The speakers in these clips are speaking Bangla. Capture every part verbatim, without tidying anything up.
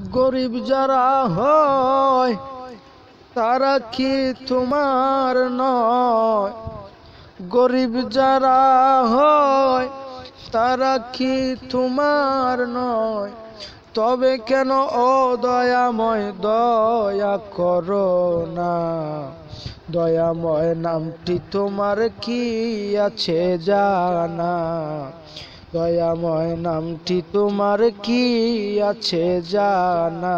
গরিব যারা হয় তারা কি তোমার নয়? গরিব যারা হয় তারা কি তোমার নয়? তবে কেন ও দয়াময় দয়া করো না? দয়াময় নামটি তোমার কি আছে জানা? দয়াময় নামটি তোমার কি আছে জানা?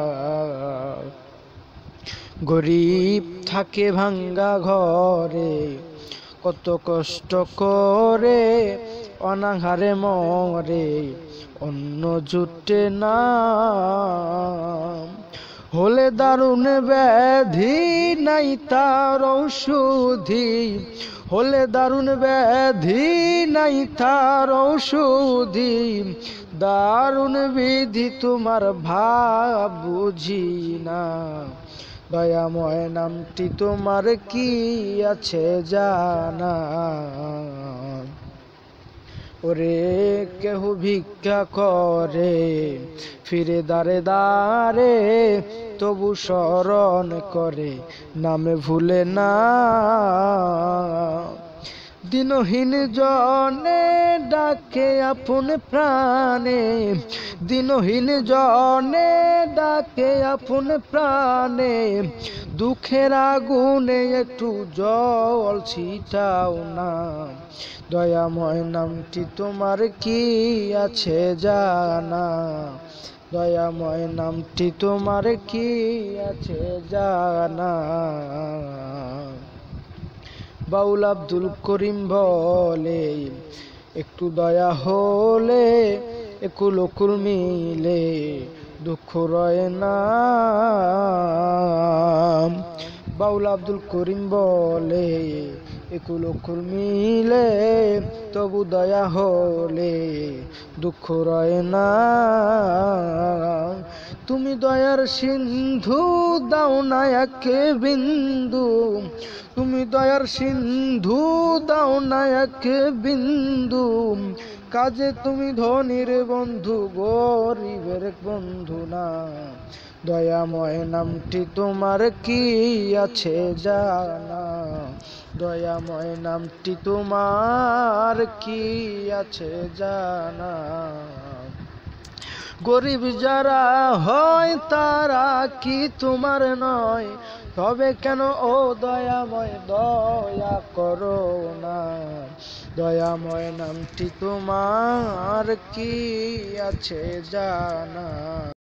গরিব থাকে ভাঙ্গা ঘরে, কত কষ্ট করে অনাহারে মরে, অন্ন জুটে না। হলে দারুণ ব্যাধি নাই তার ঔষধি, হলে দারুণ ব্যাধি নাই তার ঔষধি। দারুণ বিধি তোমার ভাব বুঝি না। দয়াময় নামটি তোমার কি আছে জানা? ওরে কেহ ভিক্ষা করে ফিরে দাঁড়ে দাঁড়ে, তবু স্মরণ করে নামে ভুলে না। দিনহীন জনে ডাকে আপন প্রাণে, দিনহীন জনে ডাকে আপন প্রাণে। দুঃখের আগুনে একটু জল ছিটাও না। দয়াময় নামটি তোমার কি আছে জানা? দয়াময় নামটি তোমার কি আছে জানা? বাউল আব্দুল করিম বলে, একটু দয়া হলে একুল ওকুল মিলে দুঃখ রয় না। বাউল আব্দুল করিম বলে, একুল ওকুল মিলে তবু দয়া হলে দুঃখ রয় না। তুমি দয়ার সিন্ধু দাও না এক বিন্দু, তুমি দয়ার সিন্ধু দাও না এক বিন্দু। কাজে তুমি ধনীর বন্ধু গরিবের বন্ধু না। দয়াময় নামটি তোমার কি আছে জানা? দয়াময় নামটি তোমার কি আছে জানা? গরিব যারা হয় তারা কি তোমার নয়? তবে কেন ও দয়াময় দয়া করো না? দয়াময় নামটি তোমার কি আছে জানা?